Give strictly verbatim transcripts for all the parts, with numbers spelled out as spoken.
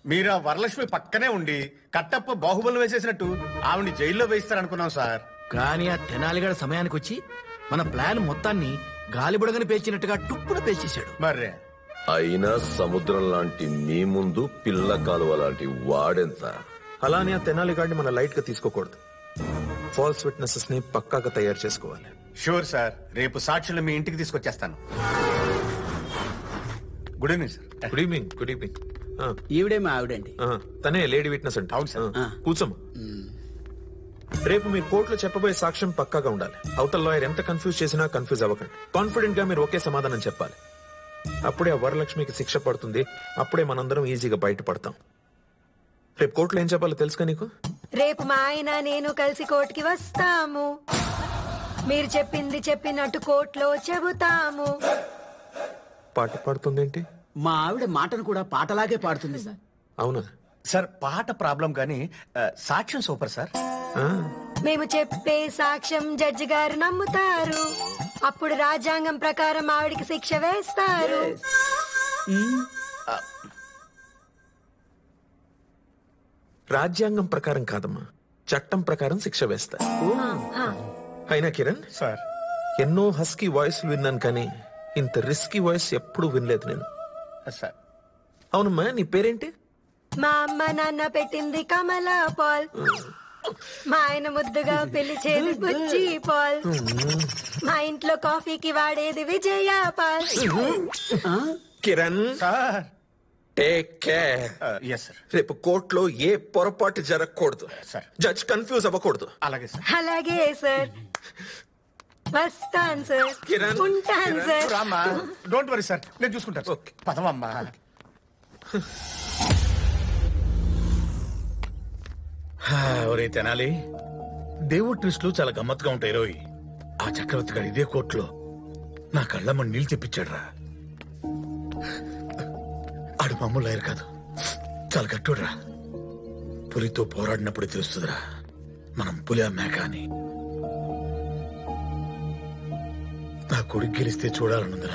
మీరు ఆ వరలక్ష్మి పక్కనే ఉండి కట్టప్ప బాహుబలి వేసేసినట్టు ఆవిడ్ని జైల్లో వేయిస్తారనుకున్నాం సార్. కానీ ఆ తెనాలిగడ సమయానికి వచ్చి మన ప్లాన్ మొత్తాన్ని గాలిబుడగని పేల్చినట్టుగా టుప్పున పేల్చేశాడు. మర్రే అయినా సముద్రం లాంటి మీ ముందు పిల్ల కాలువ లాంటి వాడెంత. అలానే ఆ తెనాలిగాడిని మన లైట్ గా తీసుకోకూడదు. ఫాల్స్ విట్నెసెస్ ని పక్కాగా తయారు చేసుకోవాలి. షూర్ సార్, రేపు సాక్షులు మీ ఇంటికి తీసుకొచ్చేస్తాను. Good evening sir. Good evening. Good evening. ఈవిడే మా ఆవిడండి. తనే లేడీ విట్నెస్ అంటే. అవును సార్. కూర్చోము. రేపు మీరు కోర్టులో చెప్పబోయే సాక్ష్యం పక్కాగా ఉండాలి. అవతల లాయర్ ఎంత కన్ఫ్యూజ్ చేసినా కన్ఫ్యూజ్ అవ్వకండి. కాన్ఫిడెంట్ గా మీరు ఒకే సమాధానం చెప్పాలి. అప్పుడే ఆ వరలక్ష్మికి శిక్ష పడుతుంది. అప్పుడే మనందరం ఈజీగా బయటపడతాం. రేపు కోర్టులో ఏం చెప్పాలో తెలుసుగా నీకు? రేపు మా ఆయన నేను కలిసి కోర్టుకి వస్తాము. మీరు చెప్పింది చెప్పినట్టు కోర్టులో చెబుతాము. పాట పాడుతుందేంటి? మా ఆవిడ మాటను కూడా పాటలాగే పాడుతుంది సార్. అవునా సార్? పాట ప్రాబ్లం కానీ సాక్ష్యం సూపర్ సార్. మేము చెప్పే సాక్ష్యం జడ్జి గారు నమ్ముతారు. అప్పుడు రాజ్యాంగం ప్రకారం ఆవిడికి శిక్ష వేస్తారు. రాజ్యాంగం ప్రకారం కాదమ్మా, చట్టం ప్రకారం శిక్ష వేస్తారు. అయినా కిరణ్ సార్, ఎన్నో హస్కీ వాయిస్ విన్నాను కానీ ఇంత రిస్కీ వాయిస్ ఎప్పుడు వినలేదు నేను. సార్ అవునమ్మా, నీ పేరేంటి? మా అమ్మ నాన్న పెట్టింది కమలా పాల్. మా ఆయన ముద్దుగా పిలిచేది బుజ్జి పాల్. మా ఇంట్లో కాఫీకి వాడేది విజయ పాల్. Kiran sir, take care. Yes sir. రేపు కోర్టులో ఏ పొరపాటు జరగకూడదు. సార్. జడ్జ్ కన్ఫ్యూజ్ అవ్వకూడదు. అలాగే సార్. అలాగే సార్. వస్తాను సార్. కిరణ్, ఉంటాను సార్. రామ్మా, డోంట్ వరీ సార్, నేను చూసుకుంటాను. ఓకే. పదవమ్మా. ఒరే తెనాలి, దేవుడి ట్విస్టులు చాలా గమ్మత్తుగా ఉంటాయి రోయ్. ఆ చక్రవర్తి గారు ఇదే కోర్టులో నా కళ్ళమ్మ నీళ్ళు తెప్పించాడు రా. ఆడు మామూలు లాయర్ కాదు, చాలా గట్టుడురా. పులితో పోరాడినప్పుడు తెలుస్తుందిరా మనం పులి మేక అని. నా కొడుకు గెలిస్తే చూడాలనుందిరా.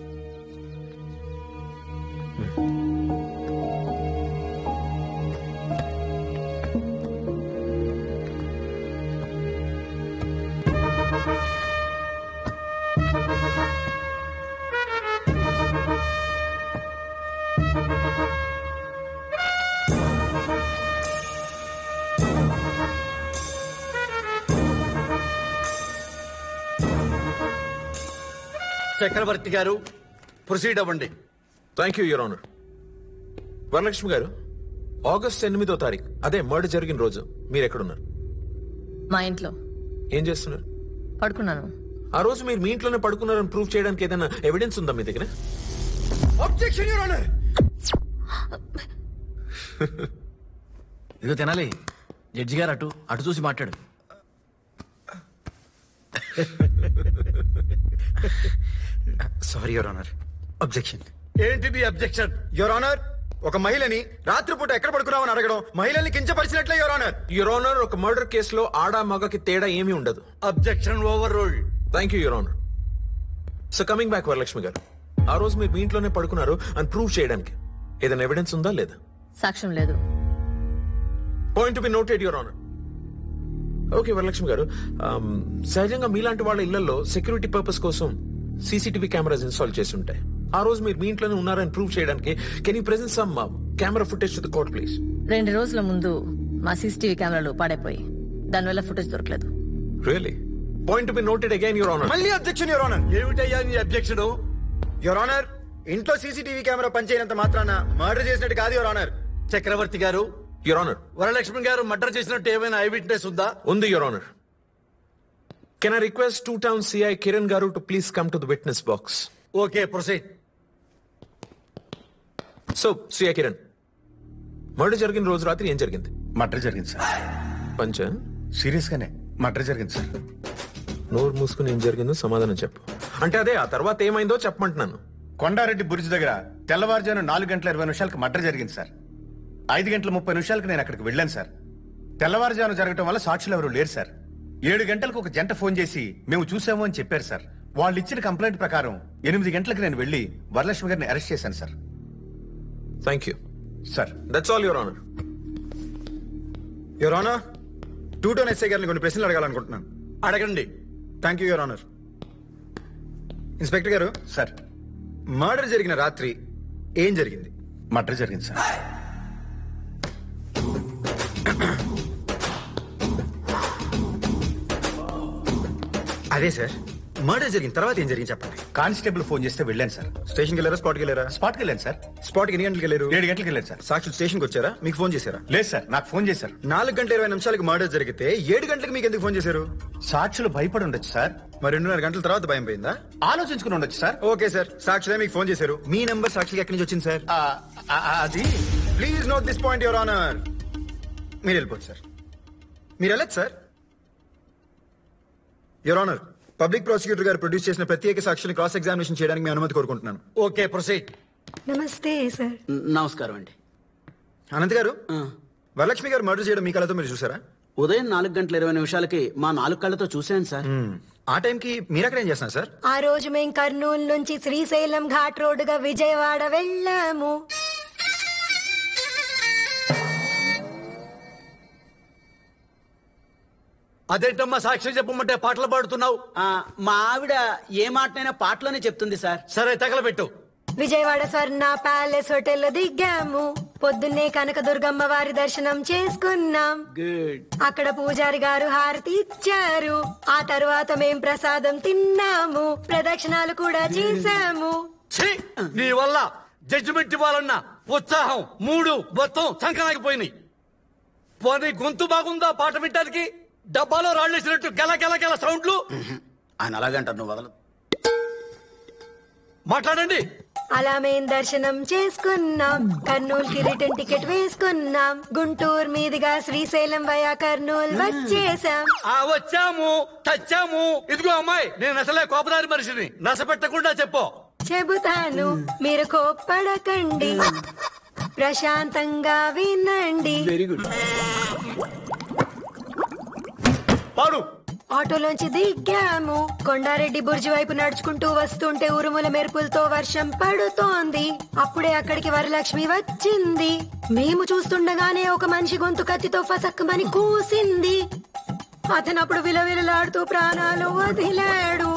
చక్రవర్తి గారు, ప్రొసీడ్ అవ్వండి. Thank you your honour. Varalakshmi garu, August ఎనిమిదో తారీఖు అదే మర్డర్ జరిగిన రోజు మీరు ఎక్కడున్నారు? మా ఇంట్లో. ఏం చేస్తున్నారు? పడుకున్నాను. ఆ రోజు మీరు మీ ఇంట్లోనే పడుకున్నారని ప్రూవ్ చేయడానికి ఏదైనా ఎవిడెన్స్ ఉందా మీ దగ్గర? Objection your honour. ఇదిగో తినాలి, జడ్జి గారు అటు అటు చూసి మాట్లాడు. Sorry your honour. అబ్జెక్షన్. ఏంటిది అబ్జెక్షన్? యువర్ ఆనర్, ఒక మహిళని రాత్రిపూట ఎక్కడ పడుకున్నామని అడగడం మహిళల్ని కించపరిచినట్లే యువర్ ఆనర్. యువర్ ఆనర్, ఒక మర్డర్ కేసులో ఆడా మగకి తేడా ఏమీ ఉండదు. Objection overruled. Thank you your honour. So coming back Varalakshmi garu, ఆ రోజు మీరు మీ ఇంట్లోనే పడుకున్నారు అని ప్రూవ్ చేయడానికి ఏదైనా ఎవిడెన్స్ ఉందా లేదా? సాక్ష్యం లేదు. Point to be noted your honour. Okay Varalakshmi garu, సహజంగా మీలాంటి వాళ్ళ ఇళ్లలో సెక్యూరిటీ పర్పస్ కోసం సీసీటీవీ కెమెరాస్ ఇన్స్టాల్ చేసి ఉంటాయి. ఆ రోజు మీరు మీ ఇంట్లోనే ఉన్నారని ప్రూవ్ చేయడానికి can you present some camera footage to the court please? రెండు రోజుల ముందు మా సీసీటీవీ కెమెరాలు పాడైపోయి దానివల్ల ఫుటేజ్ దొరకలేదు. Really? Point to be noted again your honour. మళ్ళీ అబ్జెక్షన్ యువర్ ఆనర్. ఏమిటయ్యా నీ అబ్జెక్షన్? యువర్ ఆనర్, ఇంట్లో సీసీటీవీ కెమెరా పనిచేయనంత మాత్రాన మర్డర్ చేసినట్టు కాదు యువర్ ఆనర్. చక్రవర్తి గారు, యువర్ ఆనర్, వరలక్ష్మి గారు మర్డర్ చేసినట్టు ఏమైనా ఐ విట్నెస్ ఉందా? ఉంది your honour. Can I request two town CI Kiran garu to please come to the witness box? Okay, proceed. So CI Kiran, murder జరిగిన రోజు రాత్రి ఏం జరిగింది? మర్డర్ జరిగింది సార్. పంచ సీరియస్ గానే మర్డర్ జరిగింది సార్. నోరు మూసుకుని ఏం జరిగిందో సమాధానం చెప్పు. అంటే అదే ఆ తర్వాత ఏమైందో చెప్పమంటున్నాను. కొండారెడ్డి బుర్జ్ దగ్గర తెల్లవారుజాను నాలుగు గంటల ఇరవై నిమిషాలకు మర్డర్ జరిగింది సార్. ఐదు గంటల ముప్పై నిమిషాలకు నేను అక్కడికి వెళ్ళాను సార్. తెల్లవారుజాను జరగటం వల్ల సాక్షులు ఎవరు లేరు సార్. ఏడు గంటలకు ఒక జంట ఫోన్ చేసి మేము చూసాము అని చెప్పారు సార్. వాళ్ళు ఇచ్చిన కంప్లైంట్ ప్రకారం ఎనిమిది గంటలకు నేను వెళ్లి వరలక్ష్మి గారిని అరెస్ట్ చేశాను sir. Thank you. Sir. That's all your honour. Your honour, two town SI గారిని కొన్ని ప్రశ్నలు అడగాలనుకుంటున్నాను. అడగండి. Thank you your honour. Inspector garu, sir. Murder జరిగిన రాత్రి ఏం జరిగింది? మర్డర్ జరిగింది సార్. అదే సార్, మర్డర్ జరిగిన తర్వాత ఏం జరిగింది చెప్పండి. కానిస్టేబుల్ ఫోన్ చేస్తే వెళ్ళాను సార్. స్టేషన్కి వెళ్ళారా, స్పాట్కి వెళ్ళారా? స్పాట్కి వెళ్ళాను సార్. స్పాట్కి ఎన్ని గంటలకు వెళ్ళారు? ఏడు గంటలకు వెళ్ళాను సార్. సాక్షులు స్టేషన్కి వచ్చారా, మీకు ఫోన్ చేశారా? లేదు సార్, నాకు ఫోన్ చేశారు. నాలుగు గంటల ఇరవై నిమిషాలకు మర్డర్ జరిగితే ఏడు గంటలకు మీకు ఎందుకు ఫోన్ చేశారు? సాక్షులు భయపడి ఉండొచ్చు సార్. మరి రెండున్నర గంటల తర్వాత భయం పోయిందా? ఆలోచించుకుని ఉండొచ్చు సార్. ఓకే సార్, సాక్షులే మీకు ఫోన్ చేశారు. మీ నెంబర్ సాక్షికి ఎక్కడి నుంచి వచ్చింది సార్? ఆ, ఆ, అది please note this point your honour. మీరు వెళ్ళిపోవచ్చు సార్. మీరు వెళ్ళచ్చు sir. Your honour, public prosecutor garu produce చేసిన ప్రత్యేక సాక్షిని క్రాస్ ఎగ్జామినేషన్ చేయడానికి మీ అనుమతి కోరుకుంటున్నాను. Okay, proceed. నమస్తే సార్. నమస్కారం అండి. అనంత్ గారు, ఆ, వరలక్ష్మి గారు మర్డర్ చేయడం మీ కళ్ళతో మీరు చూసారా? ఉదయం నాలుగు గంటల ఇరవై నిమిషాలకి మా నాలుగు కళ్ళతో చూశాను సార్. ఆ టైంకి మీరు అక్కడ ఏం చేస్తున్నారు సార్? ఆ రోజు మేం కర్నూలు నుంచి శ్రీశైలం ఘాట్ రోడ్డుగా విజయవాడ వెళ్ళాము. అదేంటమ్మా సాక్ష్యం చెప్పమంటే పాటలు పాడుతున్నావు? ఆ, మా ఆవిడ ఏ మాటనైనా పాటలోనే చెప్తుంది సార్. సరే తగలబెట్టు. విజయవాడ స్వర్ణ ప్యాలెస్ హోటల్ దిగాము. పొద్దున్నే కనకదుర్గమ్మ వారి దర్శనం చేసుకున్నాం. గుడ్. అక్కడ పూజారి గారు హారతి ఇచ్చారు. ఆ తర్వాత మేం ప్రసాదం తిన్నాము. ప్రదక్షిణాలు కూడా చేశాము. ఛీ! నీ వల్ల జడ్జిమెంట్ ఇవ్వాలన్నా ఉత్సాహం మూడు మొత్తం సంకనాగిపోయినాయి. పోనీ గొంతు బాగుందా పాట వినడానికి? డబ్బాలో రాళ్ళేసినట్టు గెల గెల గెల సౌండ్లు. ఆయన అలాగంటారు, నువ్వు వదలదు. మాట్లాడండి. అలా మేం దర్శనం చేసుకున్నాం. కర్నూలుకి రిటర్న్ టికెట్ వేసుకున్నాం. గుంటూరు మీదుగా శ్రీశైలం వయా కర్నూలు వచ్చేసాం. ఆ వచ్చాము తెచ్చాము. ఇదిగో అమ్మాయి, నేను అసలే కోపదారి మనిషిని. నస పెట్టకుండా చెప్పు. చెబుతాను, మీరు కోప్పడకండి, ప్రశాంతంగా వినండి. Very good. పాడు. ఆటోలోంచి దిగాము. కొండారెడ్డి బుర్జి వైపు నడుచుకుంటూ వస్తుంటే ఉరుముల మెరుపులతో వర్షం పడుతోంది. అప్పుడే అక్కడికి వరలక్ష్మి వచ్చింది. మేము చూస్తుండగానే ఒక మనిషి గొంతు కత్తితో ఫసక్కమని కూసింది. అతను అప్పుడు విలవిలలాడుతూ ప్రాణాలు వదిలాడు.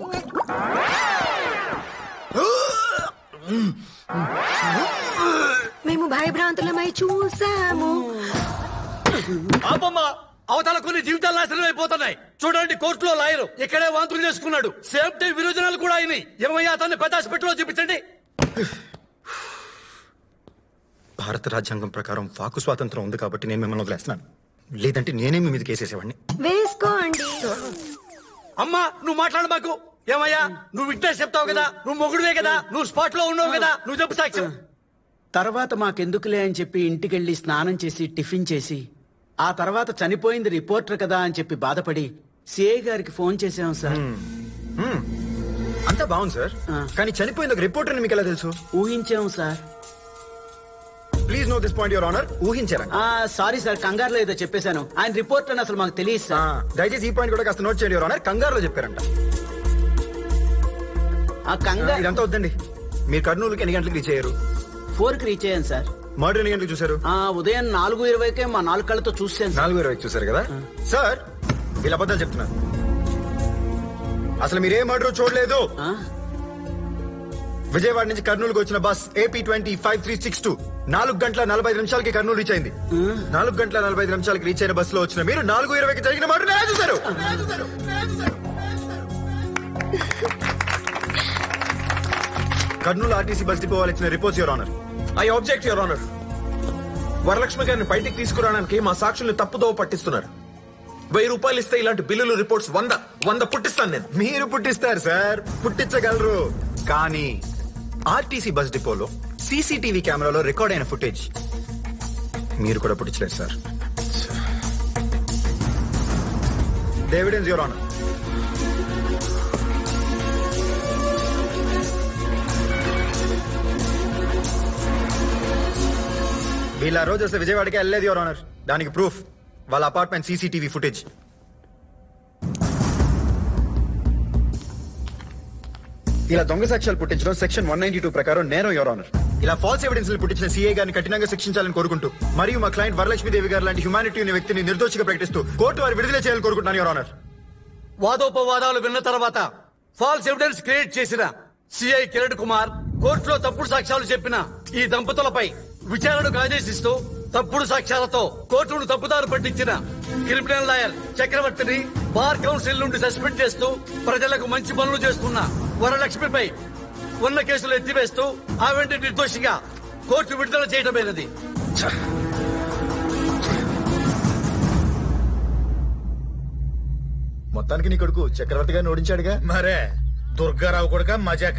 మేము భయభ్రాంతులమై చూసాము. ఆపమ్మా, అవతల కొన్ని జీవితాలు నాశనం అయిపోతున్నాయి. చూడండి, కోర్టులో లాయరు ఇక్కడే వాంతులు చేసుకున్నాడు. సేఫ్టీ విరోచనాలు కూడా అయినాయి. ఏమయ్యా, అతన్ని పెద్ద హాస్పిటల్లో చూపించండి. భారత రాజ్యాంగం ప్రకారం వాకు స్వాతంత్రం ఉంది కాబట్టి నేను మిమ్మల్ని వదిలేస్తున్నాను. లేదంటే నేనే మీ మీద కేసేసేవాడిని. వేసుకోండి. అమ్మా, నువ్వు మాట్లాడు మాకు. ఏమయ్యా, నువ్వు విట్నెస్ చెప్తావు కదా, నువ్వు మొగుడువే కదా, నువ్వు స్పాట్ లో ఉన్నావు కదా, నువ్వు చెప్పు సాక్ష్యం. తర్వాత మాకెందుకులే అని చెప్పి ఇంటికెళ్ళి స్నానం చేసి టిఫిన్ చేసి ఆ తర్వాత చనిపోయింది రిపోర్టర్ కదా అని చెప్పి బాధపడి సిఐ గారికి ఫోన్ చేసాం సార్. అంతా బాగుంది సార్, కానీ చనిపోయింది ఒక రిపోర్టర్ మీకు ఎలా తెలుసు? ఊహించాం sir. Please note this point your honour. ఊహించారా? సారీ సార్, కంగారులో ఏదో చెప్పేశాను. ఆయన రిపోర్టర్ అని అసలు మాకు తెలియదు సార్. దయచేసి ఈ పాయింట్ కూడా కాస్త నోట్ చేయండి యువర్ ఆనర్. కంగారులో చెప్పారంట. ఆ కంగారు ఇదంతా వద్దండి. మీరు కర్నూలుకి ఎన్ని గంటలకు రీచ్ అయ్యారు? ఫోర్ కి రీచ్ అయ్యాను సార్. మర్డర్ ఎన్ని గంటలకు చూసారు? ఆ ఉదయం నాలుగు ఇరవైకే మా నాలుగు కళ్ళతో చూసాను. నాలుగు ఇరవై చూసారు కదా సార్? వీళ్ళ అబద్ధాలు చెప్తున్నారు. అసలు మీరే మర్డర్ చూడలేదు. విజయవాడ నుంచి కర్నూలుకి వచ్చిన bus AP twenty five three six two నాలుగు గంటల నలభై ఐదు నిమిషాలకి కర్నూలు రీచ్ అయింది. నాలుగు గంటల నలభై ఐదు నిమిషాలకి రీచ్ అయిన బస్ లో వచ్చిన మీరు నాలుగు ఇరవైకి జరిగిన మర్డర్ ఎలా చూసారు? కర్నూలు ఆర్టీసీ బస్ డిపో వాళ్ళు ఇచ్చిన reports your honour. I object your honour. Varalakshmi గారిని బయటికి తీసుకురావడానికి మా సాక్షుల్ని తప్పుదోవ పట్టిస్తున్నారు. వెయ్యి రూపాయలు ఇస్తే ఇలాంటి బిల్లులు రిపోర్ట్స్ వంద వంద పుట్టిస్తాను నేను. మీరు పుట్టిస్తారు సార్, పుట్టించగలరు. కానీ ఆర్టీసీ బస్ డిపోలో సీసీటీవీ కెమెరాలో రికార్డ్ అయిన ఫుటేజ్ మీరు కూడా పుట్టించలేదు సార్. Evidence your honour. వీళ్ళ రోజు వస్తే విజయవాడకి వెళ్ళలేదు యువర్ ఆనర్. దానికి ప్రూఫ్ వాళ్ళ అపార్ట్మెంట్ సీసీటీవీ ఫుటేజ్. ఇలా దొంగ సాక్ష్యాలు పుట్టించడం సెక్షన్ వన్ నైన్టీ టూ ప్రకారం నేరం, యువర్ ఆనర్. ఇలా ఫాల్స్ ఎవిడెన్స్ పుట్టించిన సీఏ గారిని కఠినంగా శిక్షించాలని కోరుకుంటూ మరియు మా క్లయింట్ వరలక్ష్మీదేవి గారు లాంటి హ్యుమానిటీ ఉన్న వ్యక్తిని నిర్దోషిగా ప్రకటిస్తూ కోర్టు వారు విడుదల చేయాలని కోరుకుంటున్నాను, యువర్ ఆనర్. వాదోపవాదాలు విన్న తర్వాత ఫాల్స్ ఎవిడెన్స్ క్రియేట్ చేసిన సిఐ కిరణ్ కుమార్ కోర్టులో తప్పుడు సాక్ష్యాలు చెప్పిన ఈ దంపతులపై విచారణకు ఆదేశిస్తూ తప్పుడు సాక్ష్యాలతో కోర్టును తప్పుదారు పట్టించిన క్రిమినల్ లాయర్ చక్రవర్తిని బార్ కౌన్సిల్ నుండి సస్పెండ్ చేస్తూ ప్రజలకు మంచి పనులు చేస్తున్న వరలక్ష్మిపై ఉన్న కేసులు ఎత్తివేస్తూ ఆవిడ నిర్దోషిగా కోర్టు విడుదల చేయడమేనది. మొత్తానికి నీ కొడుకు చక్రవర్తి గారిని ఓడించాడుగా. మరే దుర్గారావు కొడుక మజాక.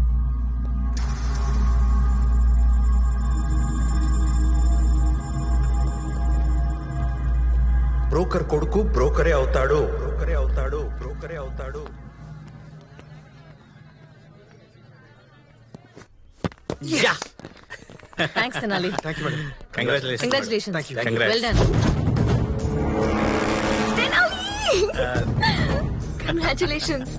బ్రోకర్ కొడుకు బ్రోకరే అవుతాడు, బ్రోకరే అవుతాడు, బ్రోకరే అవుతాడు. Thanks Tenali. Congratulations. Well done. Congratulations.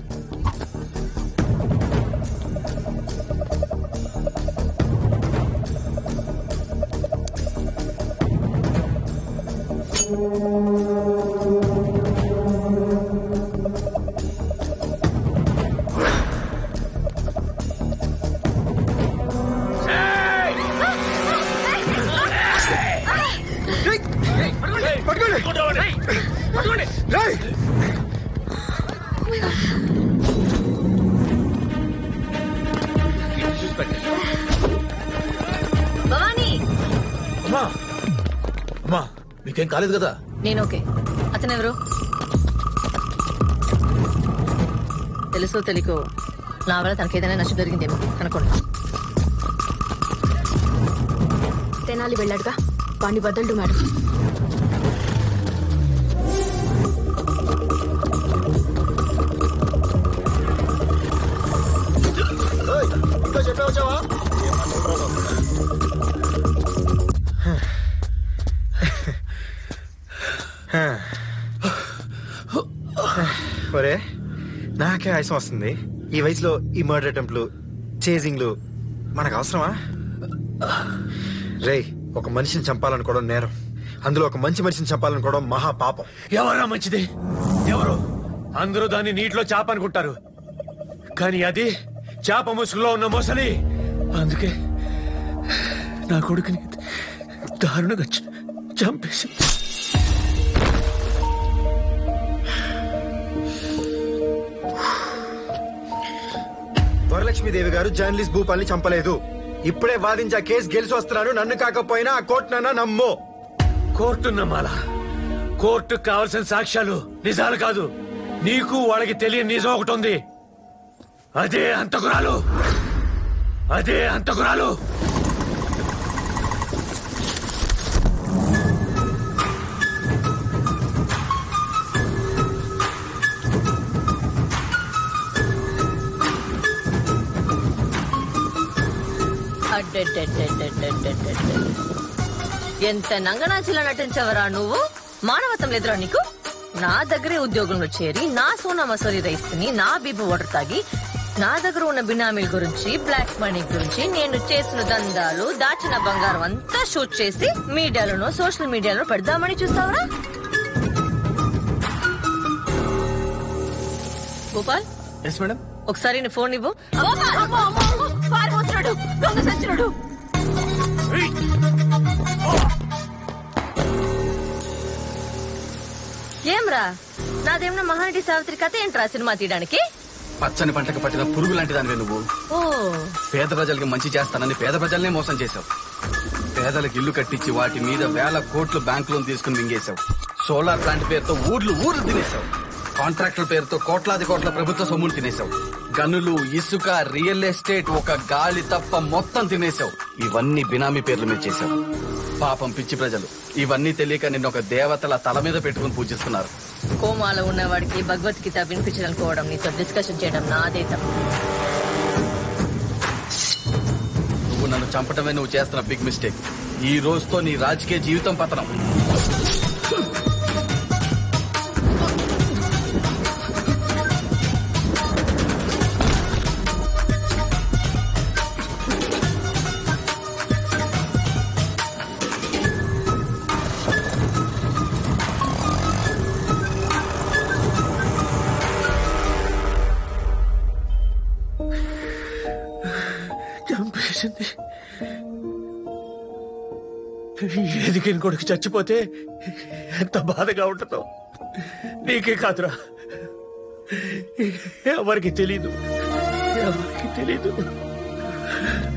అమ్మా మీకేం కాలేదు కదా? నేను ఓకే. అతనెవరు? తెలుసో తెలియకో నా వల్ల తనకేదైనా నష్టం జరిగిందేమో అనుకోండి. తెనాలి వెళ్ళాడుగా, వాణ్ణి బద్దలు మేడం. ఇంకా చెప్పే వచ్చావా? ఒరే నాకే ఆయాసం వస్తుంది. ఈ వయసులో ఈ మర్డర్ అటెంప్ట్లు, చేజింగ్లు మనకు అవసరమా? రేయ్, ఒక మనిషిని చంపాలనుకోవడం నేరం, అందులో ఒక మంచి మనిషిని చంపాలనుకోవడం మహా పాపం. ఎవరా మంచిది? ఎవరు? అందరూ దాన్ని నీటిలో చేప అనుకుంటారు, కానీ అది చేప ముసుగులో ఉన్న మొసలి. అందుకే నా కొడుకుని దారుణంగా చంపేసి వరలక్ష్మీదేవి గారు జర్నలిస్ట్ భూపాల్ని చంపలేదు. ఇప్పుడే వాదించి ఆ కేసు గెలిచి వస్తున్నాను. నన్ను కాకపోయినా ఆ కోర్టునన్నా నమ్ము. కోర్టు నమ్మాలా? కోర్టుకు కావాల్సిన సాక్ష్యాలు నిజాలు కాదు. నీకు వాళ్ళకి తెలియని నిజం ఒకటి ఉంది. అదే హంతకురాలు. అదే హంతకురాలు. ఎంత నంగనాచిలా నటించవరా నువ్వు? మానవత్వం లేదురా నీకు? నా దగ్గరే ఉద్యోగంలో చేరి నా సోనా మసూరి రైస్ తిని నా బీబీ వాటర్ తాగి నా దగ్గర ఉన్న బినామీల గురించి, బ్లాక్ మనీ గురించి, నేను చేసిన దందాలు, దాచిన బంగారం అంతా షూట్ చేసి మీడియాలోనో సోషల్ మీడియాలో పెడదామని చూస్తావరా? Gopal, yes madam. ఒకసారి నీ ఫోన్ ఇవ్వు. పారిపోతున్నాడు, దొంగ సచ్చినాడు. ఏమ్రా, నాదేమన్నా మహానటి సావిత్రి కథ ఏంట్రా సినిమా తీయడానికి? పచ్చని పంటకు పట్టిన పురుగు లాంటి దానివే నువ్వు. ఓ, పేద ప్రజలకి మంచి చేస్తానని పేద ప్రజల్నే మోసం చేశావు. పేదలకు ఇల్లు కట్టించి వాటి మీద వేల కోట్లు బ్యాంక్ లోన్ తీసుకుని మింగేశావు. సోలార్ ప్లాంట్ పేరుతో ఊర్లు ఊర్లు తినేశావు. కాంట్రాక్టర్ పేరుతో కోట్లాది కోట్ల ప్రభుత్వ సొమ్ములు తినేశావు. గనులు, ఇసుక, రియల్ ఎస్టేట్ ఒక గాలి తప్ప మొత్తం తినేశావు. ఇవన్నీ బినామీ పేర్ల మీద చేశావు. పాపం పిచ్చి ప్రజలు ఇవన్నీ తెలియక నిన్న ఒక దేవతల తల మీద పెట్టుకుని పూజిస్తున్నారు. కోమాలో ఉన్నవాడికి భగవద్గీత వినిపించాలనుకోవడం, నీతో డిస్కషన్ చేయడం నాదే తప్పు. నువ్వు నన్ను చంపటమే నువ్వు చేస్తున్న బిగ్ మిస్టేక్. ఈ రోజుతో నీ రాజకీయ జీవితం పతనం. చంపేసింది. ఎదిగిన కొడుకు చచ్చిపోతే ఎంత బాధగా ఉంటుందో నీకే కాదురా, ఎవరికి తెలీదు, ఎవరికి తెలీదు.